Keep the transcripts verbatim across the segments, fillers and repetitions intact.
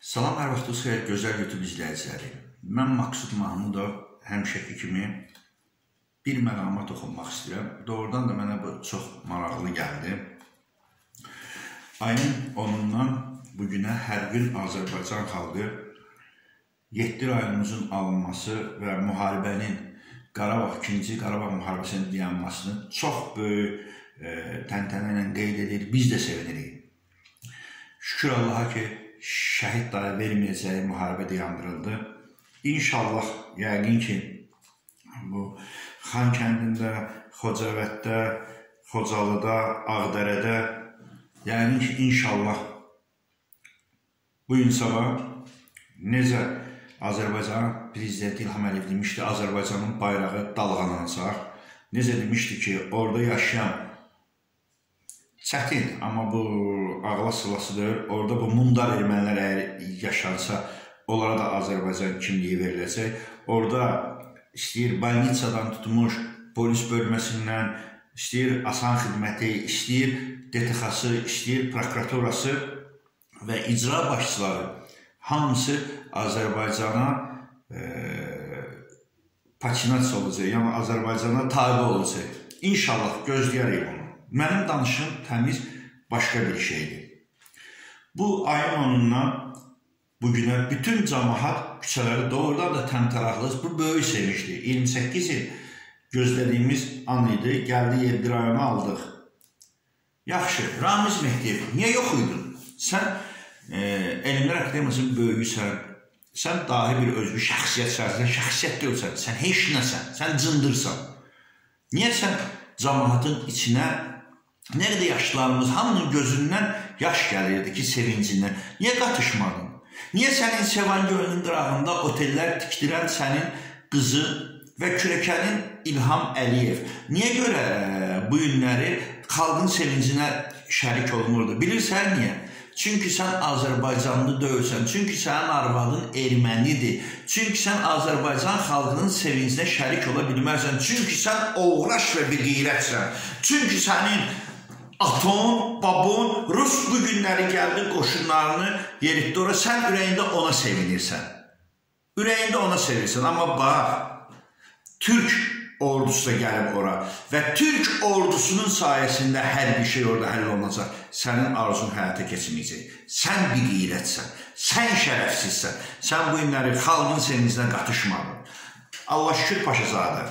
Salam, hər vaxtınız xeyir, gözəl YouTube izləyiciləri. Mən Maksud Mahmudov, həmişəki kimi bir məqama toxunmaq istəyirəm. Doğrudan da mənə bu çox maraqlı gəldi. Ayın onundan bugünə hər gün Azərbaycan xalqı yeddi rayonumuzun alınması və müharibənin Qarabağ, ikinci Qarabağ müharibəsinin dayanmasını çox böyük e, təntənə ilə qeyd edir. Biz də sevinirik. Şükür Allaha ki, şəhid dayə verməyəcəyi müharibə dayandırıldı. İnşallah, yəqin ki, bu Xankəndində, Xocavənddə, Xocalıda, Ağdərədə, yəqin ki, inşallah bu gün sabah necə Azərbaycan prezidenti İlham Əliyev demişdi, Azərbaycanın bayrağı dalğalanacaq. Necə demişdi ki, orada yaşayan çətin, amma bu ağla sılasıdır. Orada bu mundar ermənilər əgər yaşansa, onlara da Azərbaycan kimliyi veriləcək. Orada istəyir balnitsadan tutmuş, polis bölməsindən, istəyir asan xidməti, istəyir D T X-sı, istəyir prokuraturası və icra başçıları hamısı Azərbaycana e, patinasiya olacaq, yəni Azərbaycana tabi olacaq. İnşallah gözləyərik onu. Mənim danışım təmiz başqa bir şeydir. Bu ayın onundan bugünə bütün cəmaət küçələri doğrudan da təmtəraqlı, bu böyük sevinçdir. iyirmi səkkiz il gözlədiyimiz an idi, gəldi yeddi rayonu aldıq. Yaxşı, Ramiz Mehdiyev, niyə yox idin? Sən e, Elmlər Akademiyasının böyüyüsən, sən dahi bir özgü şəxsiyyət, sən şəxsiyyət deyilsən, sən heç nəsən, sən cındırsan. Niyə sən cəmaətin içinə, nerede yaşlılarımız, hamının gözündən yaş gəlirdi ki, sevincindən. Niyə qatışmadın? Niyə sənin Sevan gölünün qırağında otellər tikdirən sənin qızın və kürəkənin İlham Əliyev? Niyə görə bu günləri xalqın sevincinə şərik olunurdu? Bilirsən niyə? Çünki sən Azərbaycanlı deyilsən, çünki sənin arvadın ermənidir, çünki sən Azərbaycan xalqının sevincinə şərik ola bilmərsən, çünki sən oğraş və bir qeyrətsən, çünki sənin aton, babon, Rus bu günləri gəldi qoşunlarını yeritdi ora, sən ürəyində ona sevinirsən. Ürəyində ona sevinirsən, amma bax, Türk ordusu da gəlib ora və Türk ordusunun sayəsində hər bir şey orada həll olunacaq. Sənin arzun həyata keçməyəcək. Sən bir qeyrətsən, sən şərəfsizsən, sən bu günləri xalqın sevincinə qatışmadın. Allah şükür Paşazadə.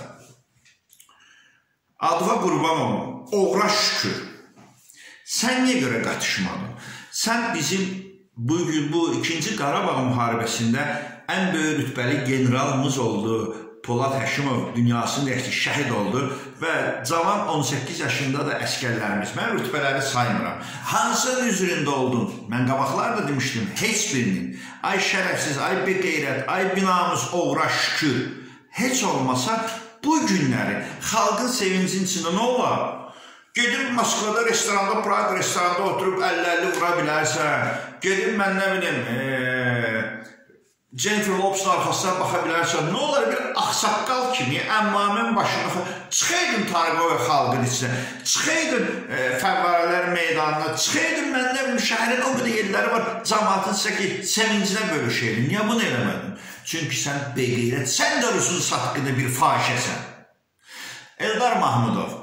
Adıva qurban olun, oğraş şükür. Sən niyə görə qatışmadın? Sən bizim bugün bu ikinci Qarabağ müharibəsində ən böyük rütbəli generalımız oldu. Polad Həşimov dünyasını dəyişdi, şəhid oldu və cavan on səkkiz yaşında da əskərlərimiz, mən rütbələri saymıram. Hansının üzründə oldun? Mən qabaqlar da demişdim, heç birinin. Ay şərəfsiz, ay bir qeyrət, ay binamız oğraş şükür. Heç olmasa bu günləri xalqın sevincinin içində nə olar? Gedib Moskvada restoranda, Praga restoranda oturub əlli əlli vura bilərsən. Gedib mən nə bilim, eee... Jennifer Lopes'un arxasına baxa bilərsən, nə olar bir axsaqqal kimi, əmmamın başına, çıxaydın Tarıqova xalqın içinə, çıxaydın e, fəvvarələr meydanına, çıxaydın mən nə bilim, şəhərin o qədər yerləri var, cəmaatın sizə ki, sevincinə bölüşəydin. Niyə bunu eləmədin? Çünki sən beqeyrət, sən də Rusun satqını bir fahişəsən. Eldar Mahmudov,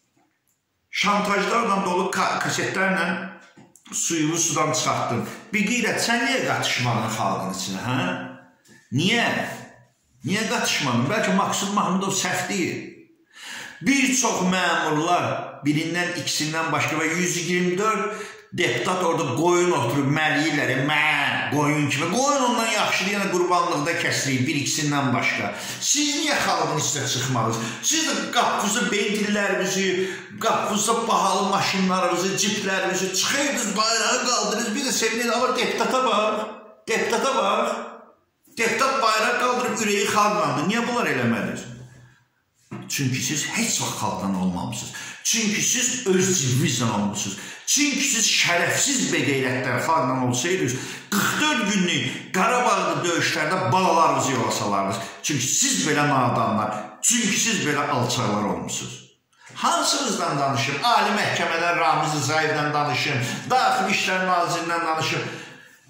şantajlarla dolu kasetlərlə suyunu sudan çıxartdın. Bir qeyrət, sən niyə qatışmadın xalqın içinə, hə? Niyə? Niyə qatışmadın? Bəlkə Maksud Mahmudov səhv deyil. Bir çox məmurlar, birindən, ikisindən başqa və yüz iyirmi dörd deputat orada qoyun oturub, məliyirləri, mə, qoyun kimi. Qoyun ondan yaxşıdır, yəni qurbanlıqda kəsirik, bir ikisindən başqa. Siz niyə xalqın üstə çıxmadınız? Siz də qapınızda bentillərinizi, qapınızda bahalı maşınlarınızı, ciplərinizi çıxaydınız, bayrağı qaldırırız, bir də sevinir, amma deputata bax, deputata bax. Deputat bayraq qaldırıb ürəyi xalqlandı. Niyə bunlar eləmədiniz? Çünki siz heç vaxt xalqdan olmamışsınız. Çünki siz öz cibinizlə olmuşsunuz. Çünki siz şərəfsiz beqeyrətlər xalqdan olsaydınız, qırx dörd günlük Qarabağlı döyüşlərdə balalarınızı yola salardınız. Çünki siz belə nadanlar, çünki siz belə alçaqlar olmuşsunuz. Hansınızdan danışım? Ali məhkəmələr Ramiz Rzaevdən danışım, Daxili İşlər Nazirindən danışım.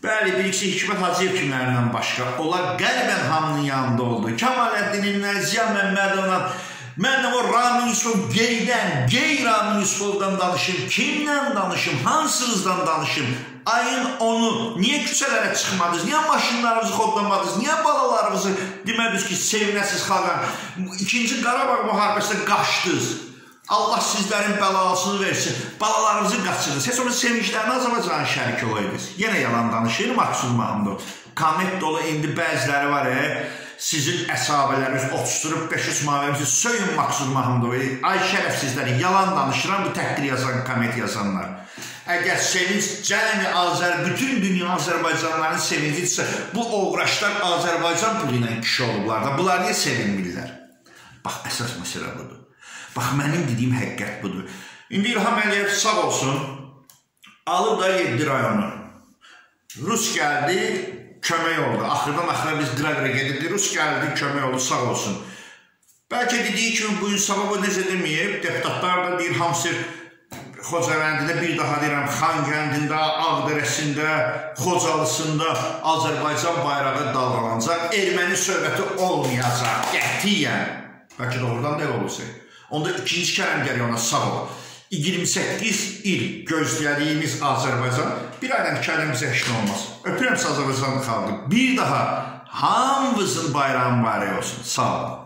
Bəli, birisi Hikmət Hacıyev kimlərindən başqa. Onlar qəlbən hamının yanında oldu. Kemaləddin İllər, Ziya Məmmədovla, mən o Ramin Yusuf geydən, gey Ramin Yusufovdan danışım, kimlə danışım, hansınızdan danışım? Ayın onu, niyə küçələrə çıxmadınız, niyə maşınlarınızı xodlamadınız, niyə balalarınızı demədiniz ki, sevinəsiz xalqan, ikinci Qarabağ müharibəsində qaçdınız. Allah sizlərin bəlasını versin, balalarınızı qaçırdınız. Heç onu sevinclərini Azərbaycanın şərik olaydınız. Yenə yalan danışır, Maksud Mahamdov. Komment dolu indi bəziləri var, e, sizin əsabələriniz otuşturub beş yüz maverimizi söyün Maksud Mahamdovu. Ay şərəfsizləri, yalan danışıram bu təhqir yazan, komment yazanlar. Əgər sevinç cəmi Azər, bütün dünya Azərbaycanların sevincidirsə, bu uğraşlar Azərbaycan pulu ilə kişi olublar da, bunlar niyə sevinmirlər? Bax, əsas məsələ budur. Bax, mənim dediyim həqiqət budur. İndi İlham Əliyev sağ olsun, alıb da yeddi rayonu. Rus gəldi, kömək oldu. Axırdan axıra biz qıra-qıra gedirdik, Rus gəldi, kömək oldu, sağ olsun. Bəlkə dediyi kimi bugün sabah o necə deməyib, deputatlar da deyir, hamısı Xocavəndində, bir daha deyirəm, Xankəndində, Ağdərəsində, Xocalısında Azərbaycan bayrağı dalğalanacaq, erməni söhbəti olmayacaq, qətiyyən. Bəlkə də oradan da elə olursa. Onda ikinci kələm gəlir ona sağ ol. iyirmi səkkiz il gözlədiyimiz Azərbaycan bir aydan iki aydan bizə heç nə olmaz. Öpürəm Azərbaycan xalqı. Bir daha hamımızın bayrağı mübarək olsun. Sağ olun.